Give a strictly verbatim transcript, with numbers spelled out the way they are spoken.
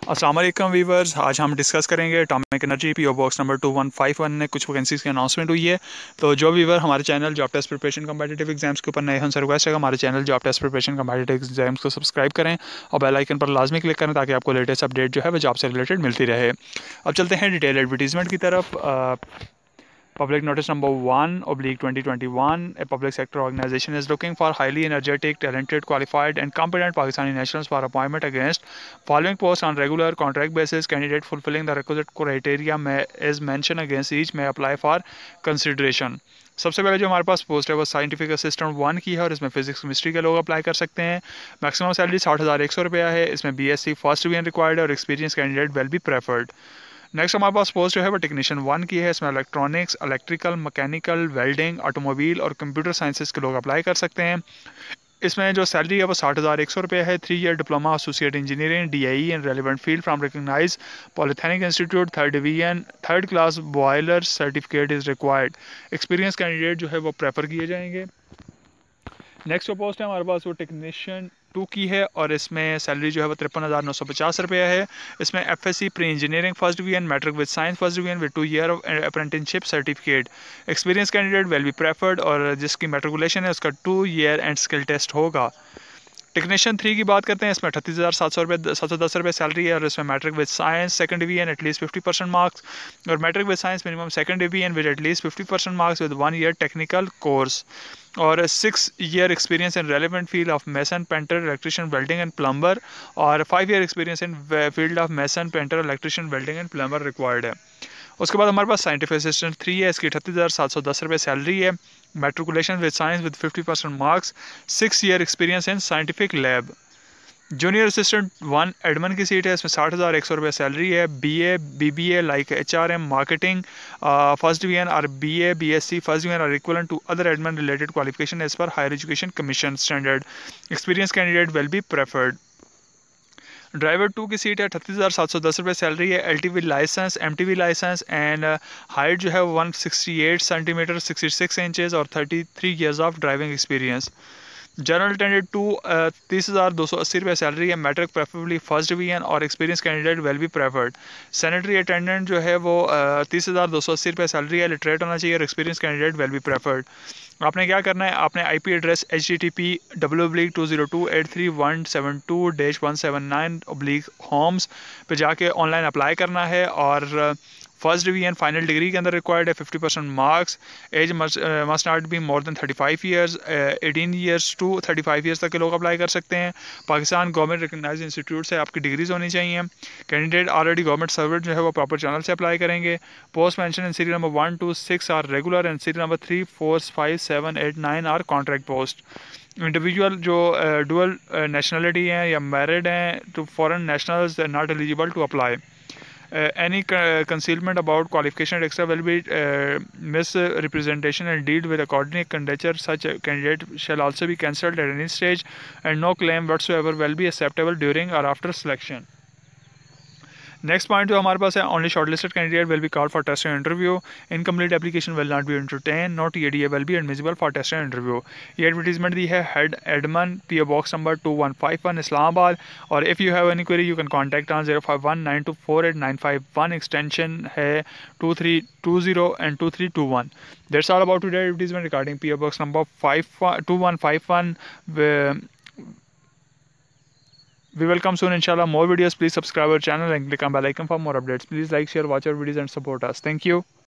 अस्सलाम वालेकुम वीवर्स, आज हम डिस्कस करेंगे atomic energy PO box number two one five one में कुछ वैकेंसीज की अनाउंसमेंट हुई है। तो जो वीवर हमारे channel job test preparation competitive exams के ऊपर नए हैं उनसे रिक्वेस्ट है कि हमारे channel job test preparation competitive exams को सब्सक्राइब करें और बेल आइकन पर लाजमी क्लिक करें ताकि आपको लेटेस्ट अपडेट जो है वो जॉब से रिलेटेड मिलती रहे। अब चलते हैं डिटेल एडवर्टीजमेंट की तरफ। Public notice number one oblique twenty twenty-one. A public sector organization is looking for highly energetic, talented, qualified, and competent Pakistani nationals for appointment against following posts on regular contract basis. Candidate fulfilling the requisite criteria may is mentioned against each may apply for consideration. सबसे पहले जो हमारे पास post है वो scientific assistant one की है और इसमें फिजिक्स केमिस्ट्री के लोग अप्लाई कर सकते हैं। मैक्सिमम सैलरी साठ हज़ार एक सौ रुपया है। इसमें B S C first division required है और experience candidate will be preferred. Next हमारे पास पोस्ट जो है वो टेक्नीशियन वन की है। इसमें electronics, electrical, mechanical, welding, automobile और कंप्यूटर साइंसेस के लोग अप्लाई कर सकते हैं। इसमें जो सैलरी है वो साठ हज़ार एक सौ रुपये है। Three year diploma associate engineering D I E in relevant field from recognize polytechnic institute third division third class boiler certificate is required. Experience candidate जो है वो प्रेफर किए जाएंगे। नेक्स्ट जो पोस्ट है हमारे पास वो टेक्नीशियन टू की है और इसमें सैलरी जो है वो तिरपन हज़ार नौ सौ पचास रुपया है। इसमें F S C pre engineering first division, matric with science first division with two year of apprenticeship certificate. Experience candidate will be preferred और जिसकी मैट्रिकुलेशन है उसका two year and skill test होगा। टेक्नीशियन थ्री की बात करते हैं। इसमें अठतीस हज़ार सात सौ रुपये सात सौ दस रुपये सैलरी है और इसमें matric with science second division at least fifty percent marks और matric with science minimum second division with at least fifty percent marks with one year technical course और six year experience in relevant field of mason, painter, electrician, welding and plumber और five year experience in field of mason, painter, electrician, welding and plumber required है। उसके बाद हमारे पास scientific assistant three है। इसकी अठतीस हज़ार सात सौ दस रुपये सैलरी है। Matriculation with science with fifty percent marks, six year experience in scientific lab. Junior assistant one admin की सीट है। इसमें साठ हज़ार एक सौ रुपये सैलरी है। B A B B A like H R M, marketing first division और B A B S C first division और equivalent to other admin related qualification as per higher education commission standard. Experience candidate will be preferred. Driver two की seat है। अठतीस हज़ार सात सौ दस रुपये सैलरी है। L T V license, M T V license and height जो है one sixty eight centimeter sixty six inches और thirty three years of driving experience. General attendant two तीस हज़ार दो सौ अस्सी रुपये सैलरी है। मैट्रिक प्रेफरेबली फर्स्ट डिवीजन और experience candidate will be preferred. Sanitary attendant जो है वो तीस हज़ार दो सौ अस्सी रुपये सैलरी है। लिटरेट होना चाहिए और experience candidate will be preferred. आपने क्या करना है, आपने I P address H T T P W oblique two zero two eight three one seven two dash one seven nine oblique homes पे जाके ऑनलाइन अप्लाई करना है और फर्स्ट डिवीजन फाइनल डिग्री के अंदर रिक्वायर्ड है। Fifty percent marks, age must not be more than thirty five years, eighteen years to thirty five years तक के लोग अप्लाई कर सकते हैं। पाकिस्तान गवर्नमेंट रिकग्नाइज इंस्टीट्यूट से आपकी डिग्रीज होनी चाहिए। कैंडिडेट ऑलरेडी गवर्नमेंट सर्वेंट जो है वो प्रॉपर चैनल से अप्लाई करेंगे। Post mention in serial number one two six are regular and serial number three four five seven eight nine are contract post. Individual जो dual nationality हैं या married हैं to foreign nationals not eligible to apply. Uh, any uh, concealment about qualification et cetera will be uh, misrepresentation and dealt with according to candidature. Such a candidate shall also be cancelled at any stage, and no claim whatsoever will be acceptable during or after selection. Next point जो हमारे पास है, only shortlisted candidate will be called for test and interview. Incomplete application will not be entertain, not E D A will be admissible for test and interview. ये advertisement दी है head admin P O box number two one five one Islamabad और if you have any query you can contact on zero five one nine two four eight nine five one, extension है two three two zero and two three two one. That's all about today advertisement regarding P O box number five two one five one. We will come soon inshallah more videos. Please subscribe our channel and click on bell icon for more updates. Please like, share, watch our videos and support us. Thank you.